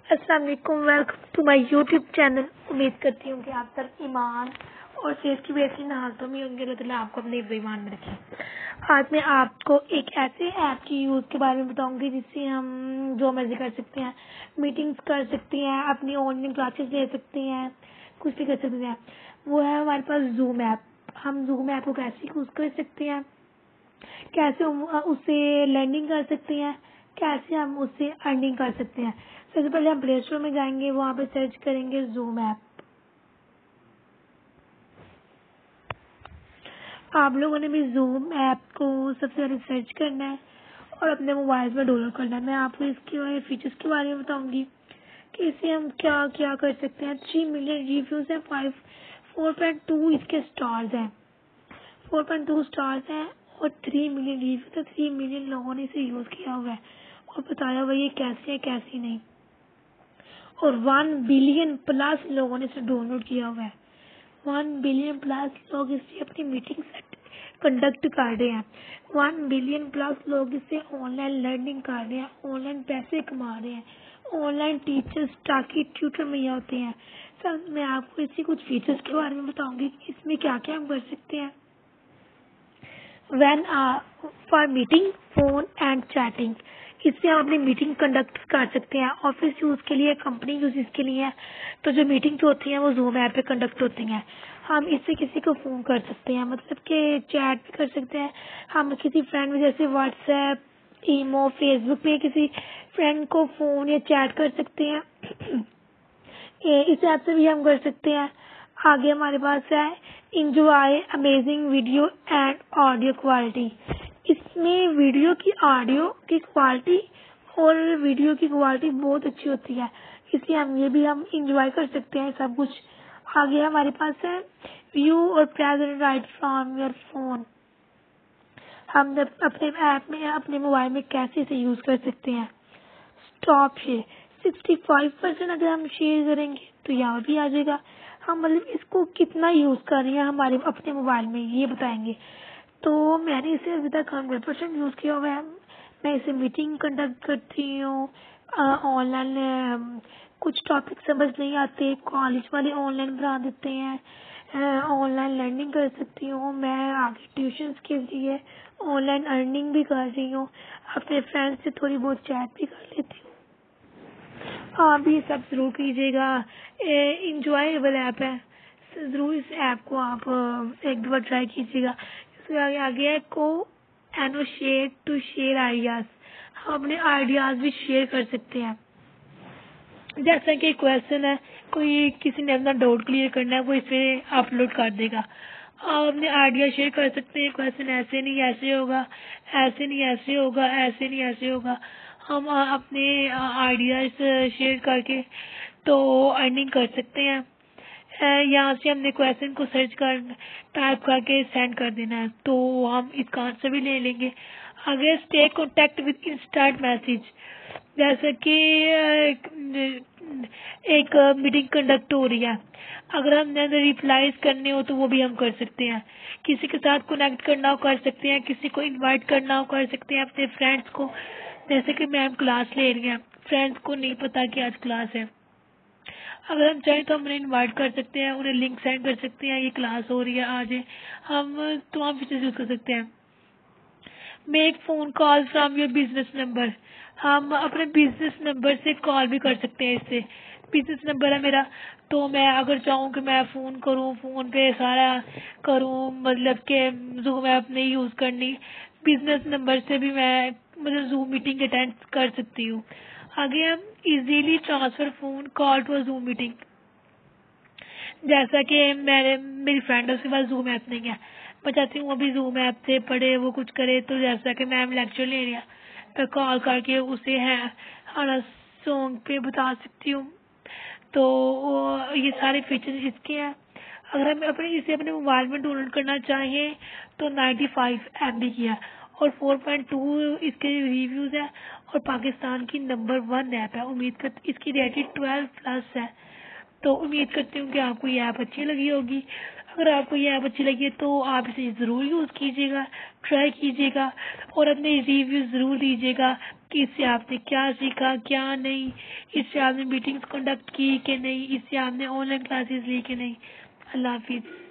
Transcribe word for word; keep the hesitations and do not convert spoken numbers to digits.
अस्सलाम वालेकुम, welcome to my YouTube channel. उम्मीद करती हूँ कि आप सब ईमान और सेहत की बेहतरीन हालतों में होंगे। अल्लाह ताला आपको अपने ईमान में रखें। आज मैं आपको एक ऐसे ऐप की यूज़ के बारे में बताऊंगी जिससे हम जो मर्जी कर सकते हैं, मीटिंग्स कर सकते हैं, अपनी ऑनलाइन क्लासेस ले सकते हैं, कुछ भी कर सकते हैं। वो है हमारे पास जूम ऐप। हम जूम ऐप को कैसे यूज़ कर सकते हैं, कैसे हम उससे लर्निंग कर सकते हैं, कैसे हम उससे अर्निंग कर सकते हैं। सबसे पहले हम प्ले स्टोर में जाएंगे, वहाँ पे सर्च करेंगे जूम ऐप। आप लोगों ने भी जूम ऐप को सबसे पहले सर्च करना है और अपने मोबाइल में डाउनलोड करना है। मैं आपको इसके फीचर्स के बारे में बताऊंगी कि इसे हम क्या क्या कर सकते हैं। थ्री मिलियन रिव्यूज हैं, फाइव फोर पॉइंट टू इसके स्टार्स हैं, फोर पॉइंट टू स्टार्स हैं और थ्री मिलियन रिव्यूज है। थ्री मिलियन लोगों ने इसे यूज किया हुआ है और बताया हुआ ये कैसी है कैसी नहीं। और वन बिलियन प्लस लोगों ने इसे डाउनलोड किया हुआ है। वन बिलियन प्लस लोग इससे अपनी मीटिंग कंडक्ट कर रहे हैं। वन बिलियन प्लस लोग इससे ऑनलाइन लर्निंग कर रहे हैं, ऑनलाइन पैसे कमा रहे हैं, ऑनलाइन टीचर्स ताकि ट्यूटर में होते हैं। सर मैं आपको इसके कुछ फीचर्स के बारे में बताऊंगी कि इसमें क्या क्या हम कर सकते हैं। One for meeting, phone and chatting, इससे हम अपनी मीटिंग कंडक्ट कर सकते हैं। ऑफिस यूज के लिए, कंपनी यूज के लिए, तो जो मीटिंग्स होती हैं वो जूम ऐप पे कंडक्ट होती हैं। हम इससे किसी को फोन कर सकते हैं, मतलब कि चैट भी कर सकते हैं। हम किसी फ्रेंड में जैसे व्हाट्सएप, ईमो, फेसबुक पे किसी फ्रेंड को फोन या चैट कर सकते हैं। ये इस ऐप से भी हम कर सकते हैं। आगे हमारे पास है enjoy amazing video and audio quality. इसमें वीडियो की ऑडियो की क्वालिटी और वीडियो की क्वालिटी बहुत अच्छी होती है, इसलिए हम ये भी हम इंजॉय कर सकते हैं सब कुछ। आगे हमारे पास है व्यू और present right from your phone. हम जब अपने ऐप में अपने मोबाइल में कैसे इसे यूज कर सकते हैं। Stop share, sixty five percent अगर हम शेयर करेंगे तो यहाँ भी आ जाएगा। हम मतलब इसको कितना यूज कर रहे हैं हमारे अपने मोबाइल में ये बताएंगे। तो मैंने इसे अभी तक हंड्रेड परसेंट यूज किया हुआ है। मैं इसे मीटिंग कंडक्ट करती हूँ, ऑनलाइन कुछ टॉपिक समझ नहीं आते कॉलेज वाले ऑनलाइन बना देते हैं, ऑनलाइन लर्निंग कर सकती हूँ। मैं आगे ट्यूशन के लिए ऑनलाइन अर्निंग भी कर रही हूँ, अपने फ्रेंड्स से थोड़ी बहुत चैट भी कर लेती हूँ। आप भी सब जरूर कीजिएगा, इंजॉयबल ऐप है, जरूर इस ऐप को आप अ, एक दो बार ट्राई कीजिएगा। इसके आगे आगे है को एनोशिएट टू शेयर आइडियाज। हम अपने आइडियाज भी शेयर कर सकते हैं। जैसा कि क्वेश्चन है, कोई किसी ने अपना डाउट क्लियर करना है वो इसे अपलोड कर देगा। आप अपने आइडिया शेयर कर सकते हैं। क्वेश्चन ऐसे नहीं ऐसे होगा, ऐसे नहीं ऐसे होगा, ऐसे नहीं ऐसे होगा। हम अ, अपने आइडियाज शेयर करके तो अर्निंग कर सकते हैं। अ, यहाँ से हमने क्वेश्चन को सर्च कर टाइप करके सेंड कर देना है तो हम इसका आंसर भी ले लेंगे। आगे stay contact with instant message, जैसे कि एक मीटिंग कंडक्ट हो रही है, अगर हमने रिप्लाईज करने हो तो वो भी हम कर सकते हैं। किसी के साथ कनेक्ट करना हो कर सकते हैं, किसी को इनवाइट करना हो कर सकते हैं, अपने फ्रेंड्स को। जैसे कि मैम क्लास ले रही हैं, फ्रेंड्स को नहीं पता कि आज क्लास है, अगर हम चाहें तो हम उन्हें इन्वाइट कर सकते हैं, उन्हें लिंक सेंड कर सकते हैं, ये क्लास हो रही है आज। हम तमाम फीचर्स यूज कर सकते हैं। Make phone call from your business number, हम अपने बिजनेस नंबर से कॉल भी कर सकते हैं। इससे बिजनेस नंबर है मेरा, तो मैं अगर चाहूँ कि मैं फ़ोन करूँ, फ़ोन पे सारा करूँ, मतलब कि जूम ऐप नहीं यूज़ करनी, बिजनेस नंबर से भी मैं मतलब जूम मीटिंग अटेंड कर सकती हूँ। आगे हम easily transfer phone call to Zoom meeting, जैसा कि मेरे मेरी फ्रेंड है उसके पास जूम ऐप नहीं है, मैं चाहती हूँ अभी जूम ऐप से पढ़े वो कुछ करे, तो जैसा कि मैम लेक्चर ले रही है मैं कॉल करके उसे है हमारा सॉन्ग पे बता सकती हूँ। तो वो- ये सारे फीचर्स इसके हैं। अगर हम अपने इसे अपने मोबाइल में डाउनलोड करना चाहें तो नाइन्टी फाइव एम बी की है और फोर पॉइंट टू इसके रिव्यूज है और पाकिस्तान की नंबर वन ऐप है। उम्मीद कर इसकी रेटिंग ट्वेल्व प्लस है। तो उम्मीद करती हूँ कि आपको ये ऐप अच्छी लगी होगी। अगर आपको ये ऐप अच्छी लगी तो आप इसे ज़रूर यूज़ कीजिएगा, ट्राई कीजिएगा और अपने रिव्यू ज़रूर दीजिएगा कि इससे आपने क्या सीखा क्या नहीं, इससे आपने मीटिंग्स कंडक्ट की कि नहीं, इससे आपने ऑनलाइन क्लासेस ली कि नहीं। अल्लाह हाफिज़।